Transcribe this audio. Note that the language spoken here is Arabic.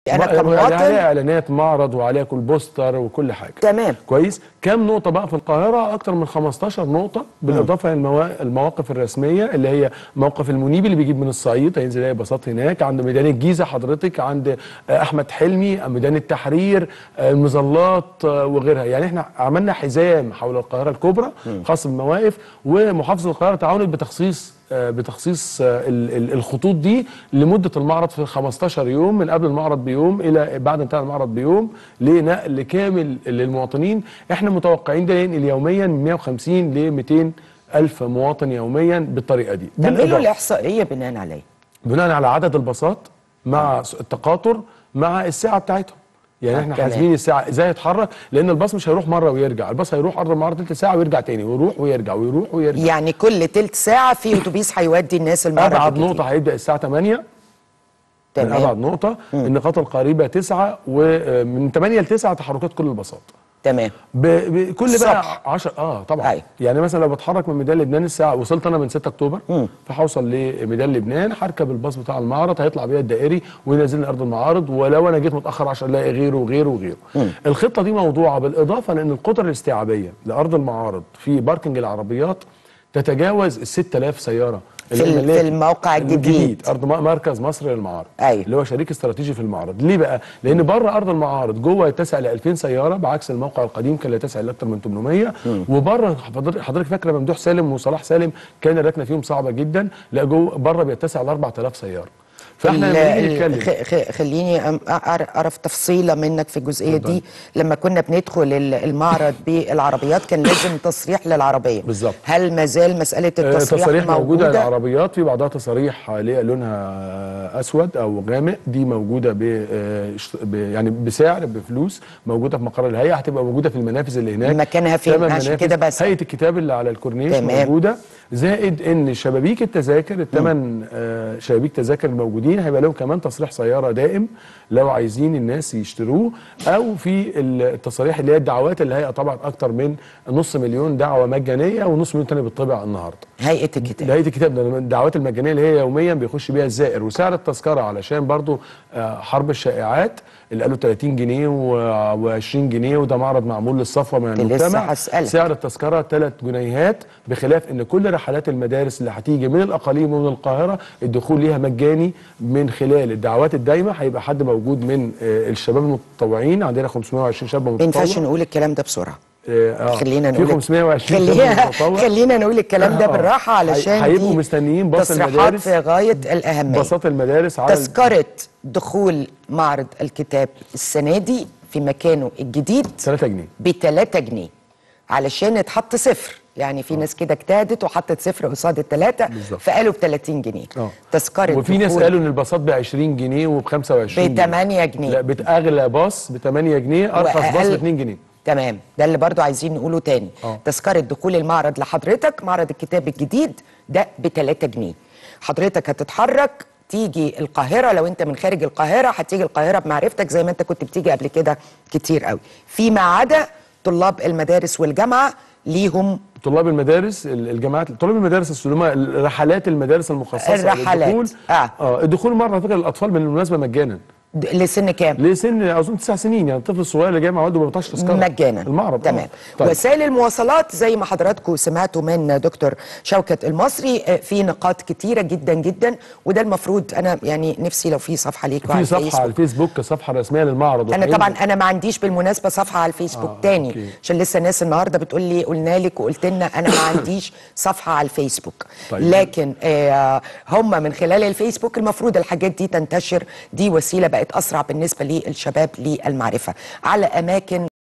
انا كمواطن عليها اعلانات معرض وعليها كل بوستر وكل حاجه. تمام. كويس. كام نقطه بقى في القاهره؟ اكتر من 15 نقطه، بالاضافه للمواقف الرسميه اللي هي موقف المنيب اللي بيجيب من الصعيد هينزل يلاقي باصات هناك، عند ميدان الجيزه حضرتك، عند احمد حلمي، ميدان التحرير، المظلات وغيرها. يعني احنا عملنا حزام حول القاهره الكبرى خاص بالمواقف، ومحافظه القاهره تعاونت بتخصيص الخطوط دي لمده المعرض في 15 يوم، من قبل المعرض بيوم الى بعد انتهاء المعرض بيوم، لنقل كامل للمواطنين. احنا متوقعين ده ينقل يوميا من 150 ل 200 الف مواطن يوميا بالطريقه دي. تعملوا الاحصائيه بناء عليه؟ بناء على عدد الباصات مع التقاطر مع الساعه بتاعتهم. يعني احنا حاسبين الساعه ازاي يتحرك، لان الباص مش هيروح مره ويرجع، الباص هيروح ارض المعرض تلت ساعه ويرجع تاني، ويروح ويرجع ويروح ويرجع. يعني كل تلت ساعه في اتوبيس هيودي الناس المعرض. ابعد نقطه هيبدا الساعه 8. تمام. ابعد نقطه. النقاط القريبه 9، ومن 8 ل 9 تحركات كل الباصات. تمام. بكل بقى 10 طبعا. أيوة. يعني مثلا لو بتحرك من ميدان لبنان الساعه، وصلت انا من 6 اكتوبر فهوصل لميدان لبنان، هركب الباص بتاع المعرض هيطلع بيا الدائري وينزلني ارض المعارض، ولو انا جيت متاخر عشان الاقي غيره وغيره وغيره. الخطه دي موضوعه بالاضافه لان القطر الاستيعابيه لارض المعارض في باركنج العربيات تتجاوز ال 6000 سياره في الموقع الجديد ارض مركز مصر للمعارض. أيوة. اللي هو شريك استراتيجي في المعرض. ليه بقى؟ لان بره ارض المعارض جوه يتسع ل 2000 سياره، بعكس الموقع القديم كان يتسع لاكثر من 800. وبره حضرتك فاكره ممدوح سالم وصلاح سالم كان الركنه فيهم صعبه جدا، لا جوه بره بيتسع ل 4000 سياره. فاحنا لما نيجي نتكلم خليني اعرف تفصيله منك في الجزئيه دي. لما كنا بندخل المعرض بالعربيات كان لازم تصريح للعربيه. بالظبط. هل ما زال مساله التصريح موجوده؟ العربيات في بعضها تصاريح لونها اسود او غامق، دي موجوده يعني بسعر بفلوس، موجوده في مقر الهيئه، هتبقى موجوده في المنافذ اللي هناك. مكانها فين؟ عشان كده بس هيئه الكتاب اللي على الكورنيش موجوده، زائد ان شبابيك التذاكر الثمان شبابيك تذاكر الموجودين هيبقى لهم كمان تصريح سياره دائم لو عايزين الناس يشتروه، او في التصاريح اللي هي الدعوات اللي هي طبعا اكتر من نص مليون دعوه مجانيه ونص مليون تاني بتطبع النهارده. هيئه الكتاب. هيئه الكتاب الدعوات المجانيه اللي هي يوميا بيخش بيها الزائر، وسعر التذكره علشان برضو حرب الشائعات اللي قالوا 30 جنيه و20 جنيه، وده معرض معمول للصفوه من المجتمع. سعر التذكره 3 جنيهات، بخلاف ان كل رحلات المدارس اللي هتيجي من الاقاليم ومن القاهره الدخول ليها مجاني من خلال الدعوات الدايمه. هيبقى حد موجود من الشباب المتطوعين، عندنا 520 شاب متطوع. ما ينفعش نقول الكلام ده بسرعه. خلينا نقول 520 خلينا نقول الكلام ده بالراحه علشان هيبقوا مستنيين باص المدارس في غايه الاهميه. باصات المدارس على تذكره دخول معرض الكتاب السنه دي في مكانه الجديد 3 جنيه ب 3 جنيه علشان اتحط صفر. يعني في ناس كده اجتهدت وحطت صفر قصاد الثلاثه فقالوا ب 30 جنيه. تذكره وفي ناس قالوا ان الباصات ب 20 جنيه وب 25 ب 8 جنيه. لا، اغلى باص ب 8 جنيه، ارخص باص ب 2 جنيه. تمام. ده اللي برضو عايزين نقوله تاني. تذكره دخول المعرض لحضرتك، معرض الكتاب الجديد، ده ب 3 جنيه. حضرتك هتتحرك تيجي القاهره، لو انت من خارج القاهره هتيجي القاهره بمعرفتك زي ما انت كنت بتيجي قبل كده كتير قوي، فيما عدا طلاب المدارس والجامعه ليهم. طلاب المدارس الجامعات، طلاب المدارس السلومه، رحلات المدارس المخصصه الرحلات الدخول مره على فكره للاطفال بالمناسبه مجانا. لسن كام؟ لسن اظن 9 سنين، يعني الطفل الصغير اللي جاي مع والده ما بيقطعش تذكره مجانا المعرض. تمام. طيب. وسائل المواصلات زي ما حضراتكم سمعتوا من دكتور شوكت المصري في نقاط كتيره جدا جدا، وده المفروض انا يعني نفسي لو في صفحه ليكوا على الفيسبوك. في صفحه على الفيسبوك، صفحه رسميه للمعرض. انا طبعا انا ما عنديش بالمناسبه صفحه على الفيسبوك تاني، عشان لسه ناس النهارده بتقول لي قلنا لك وقلت لنا انا ما عنديش صفحه على الفيسبوك. طيب. لكن هم من خلال الفيسبوك المفروض الحاجات دي تنتشر، دي وسيله بقت اسرع بالنسبه للشباب للمعرفه على اماكن